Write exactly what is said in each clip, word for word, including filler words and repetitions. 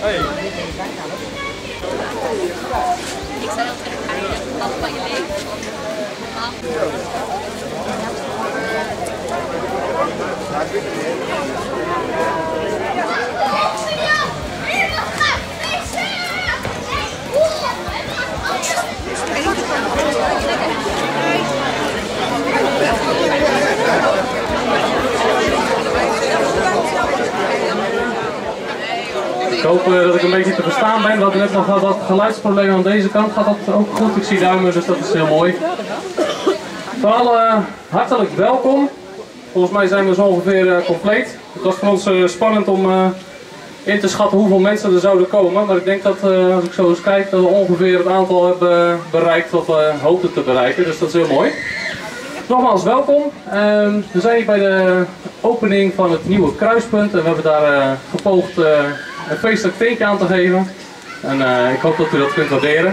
Hey. Ik zei altijd een dat van je leven. Ik hoop uh, dat ik een beetje te verstaan ben. We hadden net nog wat geluidsproblemen aan deze kant. Gaat dat ook goed? Ik zie duimen, dus dat is heel mooi. Voor allen hartelijk welkom. Volgens mij zijn we zo ongeveer uh, compleet. Het was voor ons uh, spannend om uh, in te schatten hoeveel mensen er zouden komen. Maar ik denk dat, uh, als ik zo eens kijk, dat we ongeveer het aantal hebben bereikt wat we hoopten te bereiken. Dus dat is heel mooi. Nogmaals welkom. Uh, we zijn hier bij de opening van het nieuwe kruispunt. En we hebben daar uh, gepoogd uh, een feestelijk tintje aan te geven. En uh, ik hoop dat u dat kunt waarderen.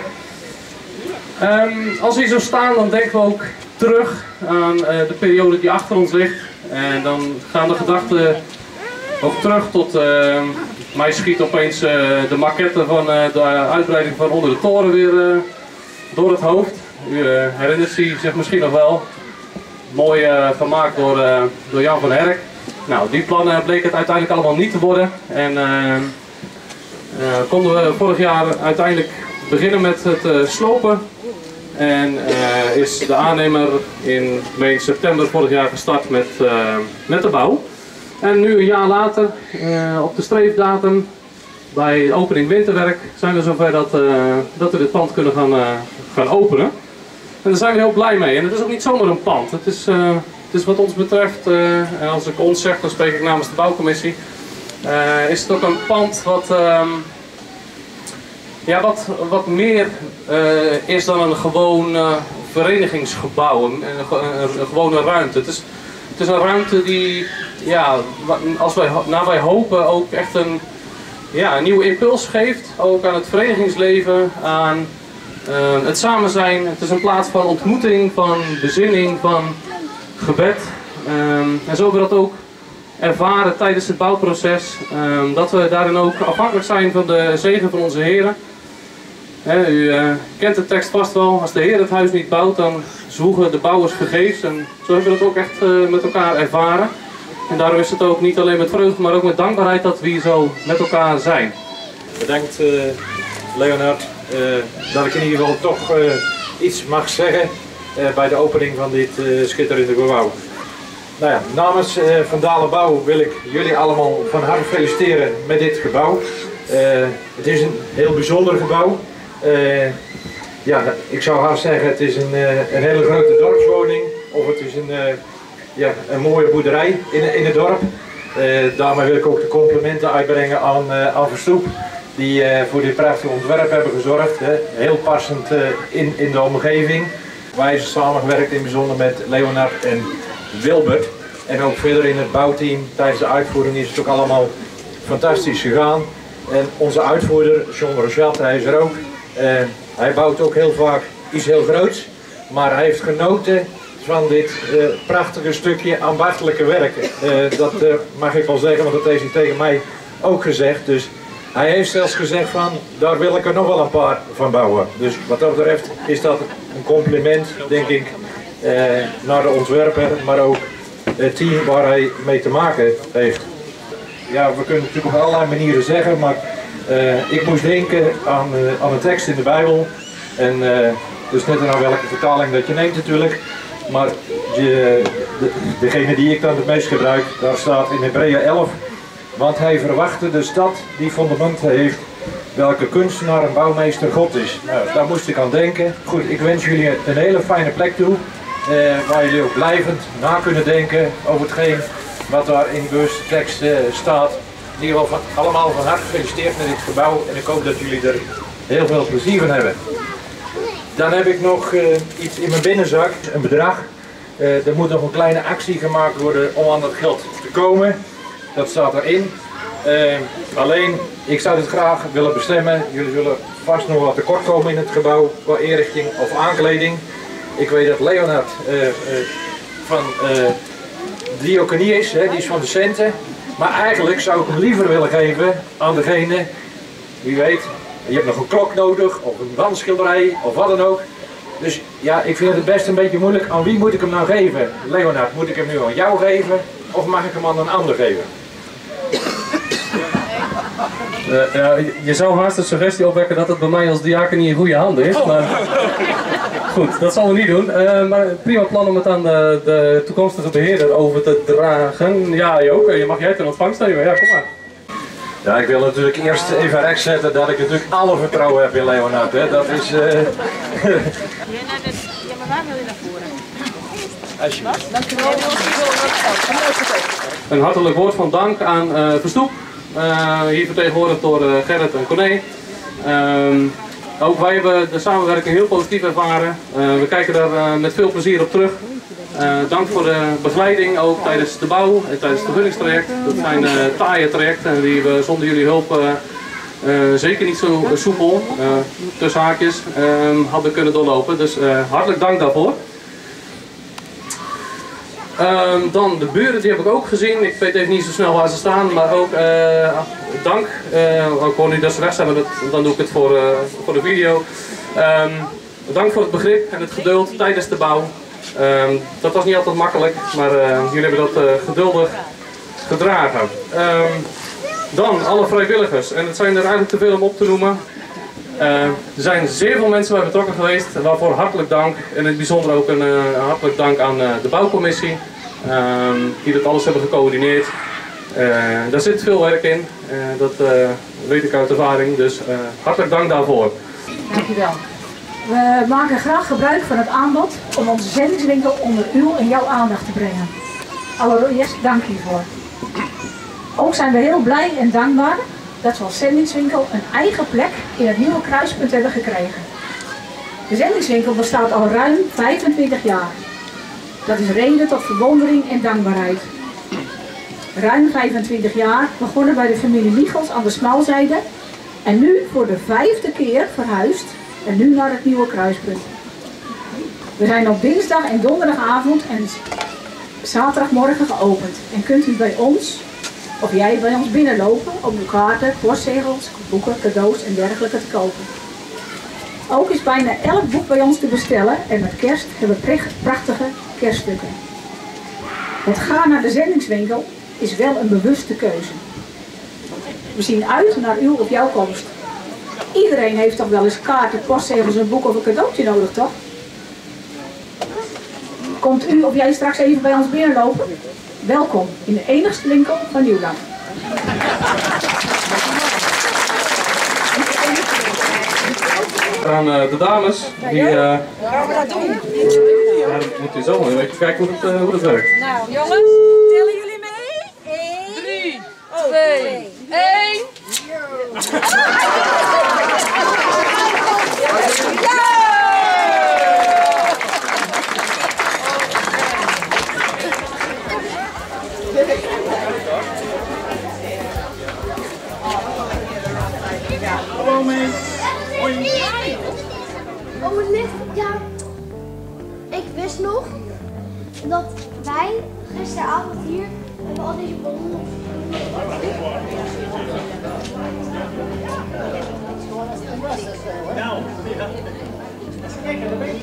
Um, als we hier zo staan, dan denken we ook terug aan uh, de periode die achter ons ligt. En dan gaan de gedachten ook terug tot... Uh, mij schiet opeens uh, de maquette van uh, de uitbreiding van Onder de Toren weer uh, door het hoofd. U uh, herinnert zich misschien nog wel. Mooi uh, gemaakt door, uh, door Jan van Herk. Nou, die plannen bleek het uiteindelijk allemaal niet te worden. En uh, uh, konden we vorig jaar uiteindelijk beginnen met het uh, slopen. En uh, is de aannemer in mei september vorig jaar gestart met, uh, met de bouw. En nu een jaar later, uh, op de streefdatum, bij de opening winterwerk, zijn we zover dat, uh, dat we dit pand kunnen gaan, uh, gaan openen. En daar zijn we heel blij mee. En het is ook niet zomaar een pand. Het is, uh, het is wat ons betreft, uh, en als ik ons zeg, dan spreek ik namens de bouwcommissie, uh, is het ook een pand wat, uh, ja, wat, wat meer uh, is dan een gewoon uh, verenigingsgebouw, een, een, een, een gewone ruimte. Het is, het is een ruimte die, ja, als wij, naar wij hopen, ook echt een, ja, een nieuwe impuls geeft, ook aan het verenigingsleven, aan uh, het samen zijn. Het is een plaats van ontmoeting, van bezinning, van gebed. Um, en zo hebben we dat ook ervaren tijdens het bouwproces, um, dat we daarin ook afhankelijk zijn van de zegen van onze Heer. He, u uh, kent de tekst vast wel, als de Heer het huis niet bouwt, dan zwoegen de bouwers vergeefs. En zo hebben we dat ook echt uh, met elkaar ervaren. En daarom is het ook niet alleen met vreugde, maar ook met dankbaarheid dat we hier zo met elkaar zijn. Bedankt uh, Leonard, uh, dat ik in ieder geval toch uh, iets mag zeggen uh, bij de opening van dit uh, schitterende gebouw. Nou ja, namens uh, Van Dalen Bouw wil ik jullie allemaal van harte feliciteren met dit gebouw. Uh, het is een heel bijzonder gebouw. Uh, ja, ik zou haast zeggen, het is een, uh, een hele grote dorpswoning, of het is een, uh, ja, een mooie boerderij in, in het dorp. Uh, daarmee wil ik ook de complimenten uitbrengen aan, uh, aan Verstoep, die uh, voor dit prachtige ontwerp hebben gezorgd. Hè. Heel passend uh, in, in de omgeving. Wij hebben samengewerkt in het bijzonder met Leonard en Wilbert. En ook verder in het bouwteam tijdens de uitvoering is het ook allemaal fantastisch gegaan. En onze uitvoerder, John Rochat, hij is er ook. Uh, hij bouwt ook heel vaak iets heel groots. Maar hij heeft genoten van dit uh, prachtige stukje ambachtelijke werken. Uh, dat uh, mag ik wel zeggen, want dat heeft hij tegen mij ook gezegd. Dus hij heeft zelfs gezegd van, daar wil ik er nog wel een paar van bouwen. Dus wat dat betreft is dat een compliment, denk ik, uh, naar de ontwerper, maar ook het team waar hij mee te maken heeft. Ja, we kunnen het natuurlijk op allerlei manieren zeggen, maar uh, ik moest denken aan, uh, aan een tekst in de Bijbel. En uh, dus net aan welke vertaling dat je neemt natuurlijk. Maar de, de, degene die ik dan het meest gebruik, daar staat in Hebreeën elf. Want hij verwachtte de stad die fundamenten heeft, welke kunstenaar en bouwmeester God is. Nou, daar moest ik aan denken. Goed, ik wens jullie een hele fijne plek toe, eh, waar jullie ook blijvend na kunnen denken over hetgeen wat daar in de bewuste tekst uh, staat. In ieder geval van, allemaal van harte gefeliciteerd met dit gebouw en ik hoop dat jullie er heel veel plezier van hebben. Dan heb ik nog uh, iets in mijn binnenzak, een bedrag. Uh, er moet nog een kleine actie gemaakt worden om aan dat geld te komen. Dat staat erin. Uh, alleen, ik zou dit graag willen bestemmen. Jullie zullen vast nog wat tekort komen in het gebouw qua inrichting of aankleding. Ik weet dat Leonard uh, uh, van uh, diaconie is, hè, die is van de centen. Maar eigenlijk zou ik hem liever willen geven aan degene wie weet. Je hebt nog een klok nodig, of een wandschilderij, of wat dan ook. Dus ja, ik vind het best een beetje moeilijk. Aan wie moet ik hem nou geven? Leonard, moet ik hem nu aan jou geven? Of mag ik hem aan een ander geven? Uh, ja, je zou haast een suggestie opwekken dat het bij mij als diaken niet in goede handen is. Maar goed, dat zal we niet doen. Uh, maar prima plan om het aan de, de toekomstige beheerder over te dragen. Ja, Joke, je mag jij ten ontvangst nemen. Ja, kom maar. Ja, ik wil natuurlijk eerst even rechtzetten dat ik natuurlijk alle vertrouwen heb in Leonard. Hè. Dat is... Uh... Ja, maar waar wil je naar voren? Alsjeblieft. Dankjewel. Een hartelijk woord van dank aan uh, Verstoep. Uh, hier vertegenwoordigd door uh, Gerrit en Corné. Um, ook wij hebben de samenwerking heel positief ervaren. Uh, we kijken daar uh, met veel plezier op terug. Uh, dank voor de begeleiding ook tijdens de bouw en tijdens het vergunningstraject. Dat zijn uh, taaie trajecten die we zonder jullie hulp uh, uh, zeker niet zo soepel, uh, tussen haakjes, uh, hadden kunnen doorlopen. Dus uh, hartelijk dank daarvoor. Um, dan de buren, die heb ik ook gezien. Ik weet even niet zo snel waar ze staan, maar ook uh, dank. Uh, ik hoor nu dat ze weg zijn, maar dat, dan doe ik het voor, uh, voor de video. Um, dank voor het begrip en het geduld tijdens de bouw. Um, dat was niet altijd makkelijk, maar uh, jullie hebben dat uh, geduldig gedragen. Um, dan alle vrijwilligers, en het zijn er eigenlijk te veel om op te noemen. Uh, er zijn zeer veel mensen bij betrokken geweest, waarvoor hartelijk dank. En in het bijzonder ook een uh, hartelijk dank aan uh, de bouwcommissie, uh, die dat alles hebben gecoördineerd. Uh, daar zit veel werk in, uh, dat uh, weet ik uit ervaring, dus uh, hartelijk dank daarvoor. Dankjewel. We maken graag gebruik van het aanbod om onze zendingswinkel onder uw en jouw aandacht te brengen. Allereerst dank hiervoor. Ook zijn we heel blij en dankbaar dat we als zendingswinkel een eigen plek in het nieuwe kruispunt hebben gekregen. De zendingswinkel bestaat al ruim vijfentwintig jaar. Dat is reden tot verwondering en dankbaarheid. Ruim vijfentwintig jaar begonnen bij de familie Michels aan de Smalzijde en nu voor de vijfde keer verhuisd en nu naar het nieuwe kruispunt. We zijn op dinsdag en donderdagavond en zaterdagmorgen geopend en kunt u bij ons of jij bij ons binnenlopen om uw kaarten, postzegels, boeken, cadeaus en dergelijke te kopen. Ook is bijna elk boek bij ons te bestellen en met kerst hebben we prachtige kerststukken. Het gaan naar de zendingswinkel is wel een bewuste keuze. We zien uit naar uw of jouw komst. Iedereen heeft toch wel eens kaarten, postzegels, een boek of een cadeautje nodig, toch? Komt u of jij straks even bij ons binnenlopen? Welkom in de enigste winkel van Nieuwland. Aan uh, de dames, die... Uh, Gaan we dat doen? ja, dat moet u zo maar even kijken hoe het, uh, hoe het werkt. Nou, jongens, tellen jullie mee? één, drie, twee, één. Hallo mee. Hoi. Oh, het ligt. Ja. Ik wist nog dat wij gisteravond hier hebben al deze ballonnen. Nou, kijk, daar ben je.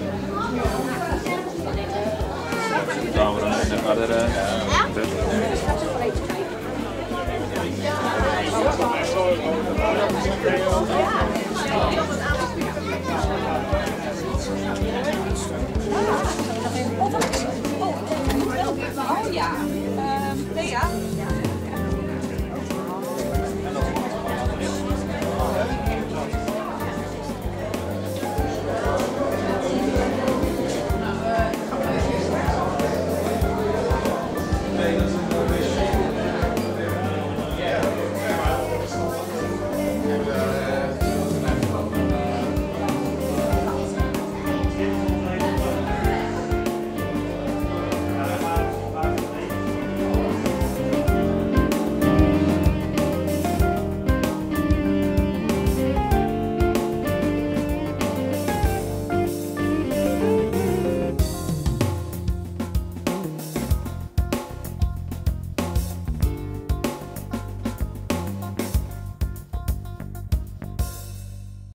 Gaan we dan verder. Oh ja.